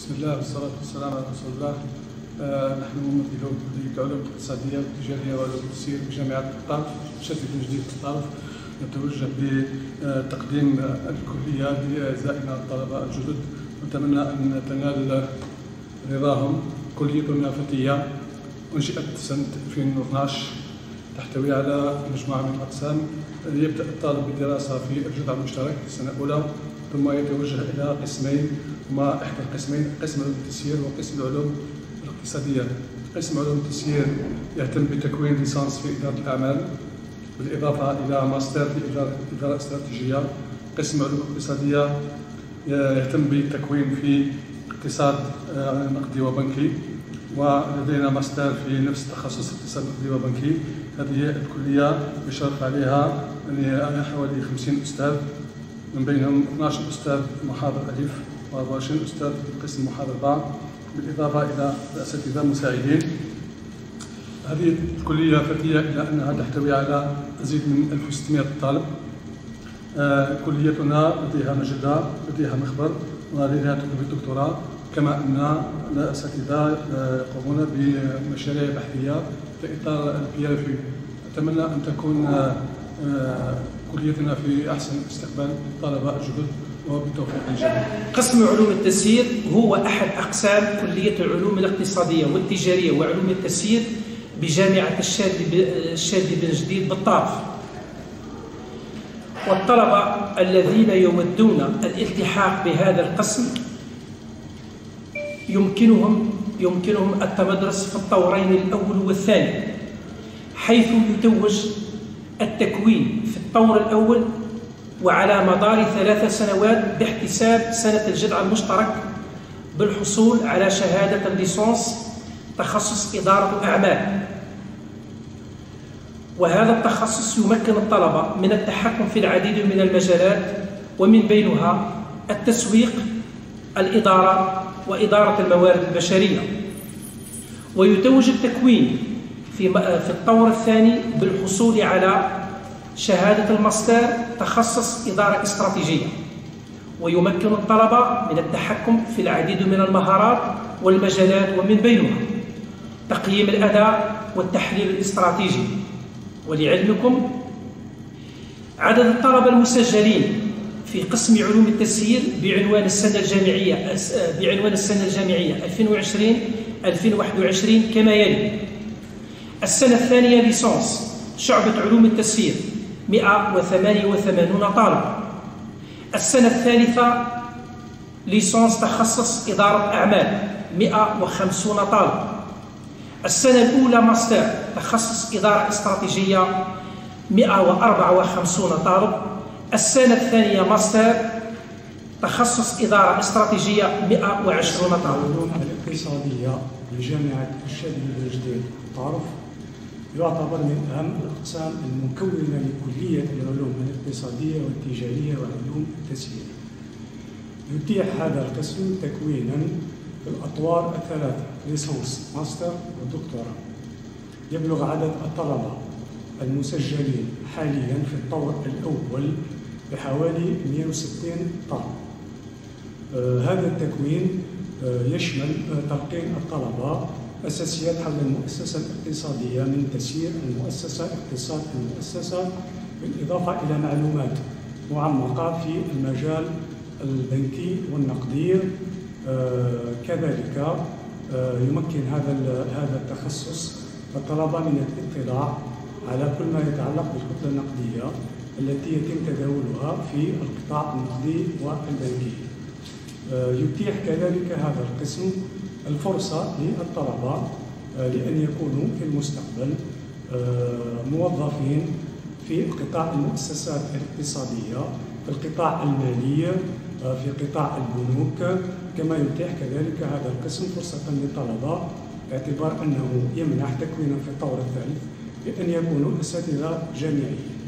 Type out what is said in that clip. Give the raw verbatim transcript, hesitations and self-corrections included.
بسم الله والصلاة والسلام على رسول الله. آه نحن ممثلو كلية العلوم الاقتصادية والتجارية وعلوم التسيير بجامعة الطرف، شركة جديد الطرف. نتوجه بتقديم الكلية لأعزائنا الطلبة الجدد، ونتمنى أن تنال رضاهم. كليتنا فتية، أنشئت سنة ألفين واثناش، تحتوي على مجموعة من الأقسام. يبدأ الطالب بالدراسة في الجذع المشترك في السنة الأولى، ثم يتوجه إلى قسمين، هما إحدى القسمين قسم علوم التسيير وقسم العلوم الاقتصادية. قسم علوم التسيير يهتم بتكوين ليسانس في إدارة الأعمال، بالإضافة إلى ماستر في إدارة استراتيجية. قسم علوم الاقتصادية يهتم بالتكوين في اقتصاد نقدي وبنكي، ولدينا ماستر في نفس التخصص اقتصاد نقدي وبنكي. هذه الكلية يشرف عليها يعني حوالي خمسين أستاذ، من بينهم اثناش أستاذ محاضر ألف وأربعة وعشرين أستاذ في قسم محاضر باء، بالإضافة إلى أساتذة مساعدين. هذه الكلية فتية إلى أنها تحتوي على أزيد من ألف وستمائة طالب. آه كليتنا لديها مجلة، لديها مخبر، ولديها تكليف الدكتوراه، كما أن الأساتذة يقومون بمشاريع بحثية في إطار البي ال في. أتمنى أن تكون آه آه كليتنا في أحسن استقبال الطلبة الجدد، وبالتوفيق الجميع. قسم علوم التسيير هو أحد أقسام كلية العلوم الاقتصادية والتجارية وعلوم التسيير بجامعة الشاذلي بن جديد بالطرف. والطلبة الذين يودون الالتحاق بهذا القسم يمكنهم يمكنهم التمدرس في الطورين الأول والثاني، حيث يتوج التكوين في الطور الأول وعلى مدار ثلاث سنوات باحتساب سنة الجذع المشترك بالحصول على شهادة الليسانس تخصص إدارة أعمال. وهذا التخصص يمكن الطلبة من التحكم في العديد من المجالات، ومن بينها التسويق، الإدارة، وإدارة الموارد البشرية. ويتوج التكوين في في الطور الثاني بالحصول على شهادة الماستر تخصص إدارة استراتيجية، ويمكن الطلبة من التحكم في العديد من المهارات والمجالات، ومن بينها تقييم الأداء والتحليل الاستراتيجي. ولعلمكم، عدد الطلبة المسجلين في قسم علوم التسيير بعنوان السنة الجامعية بعنوان السنة الجامعية ألفين وعشرين ألفين وواحد وعشرين كما يلي: السنة الثانية ليسانس شعبة علوم التسيير مئة وثمانية وثمانين طالب. السنة الثالثة ليسانس تخصص إدارة أعمال مئة وخمسين طالب. السنة الأولى ماستر تخصص إدارة استراتيجية مئة وأربعة وخمسين طالب. السنة الثانية ماستر تخصص إدارة استراتيجية مئة وعشرين طالب. العلوم الاقتصادية بجامعة الشاذلي بن جديد الطرف يعتبر من أهم الأقسام المكونة لكلية العلوم الاقتصادية والتجارية وعلوم التسيير. يتيح هذا القسم تكوينا في الأطوار الثلاثة: ليسانس، ماستر، ودكتوراه. يبلغ عدد الطلبة المسجلين حاليا في الطور الأول بحوالي مئة وستين طالب. آه هذا التكوين آه يشمل آه تلقين الطلبة أساسيات حول المؤسسة الاقتصادية من تسيير المؤسسة، اقتصاد المؤسسة، بالإضافة إلى معلومات معمقة في المجال البنكي والنقدي. آه كذلك آه يمكن هذا هذا التخصص الطلبة من الاطلاع على كل ما يتعلق بالكتلة النقدية التي يتم تداولها في القطاع النقدي والبنكي. آه يتيح كذلك هذا القسم الفرصة للطلبة لأن يكونوا في المستقبل موظفين في قطاع المؤسسات الاقتصادية، في القطاع المالي، في قطاع البنوك. كما يتيح كذلك هذا القسم فرصة للطلبة باعتبار أنه يمنح تكوينا في الطور الثالث بأن يكونوا أساتذة جامعيين.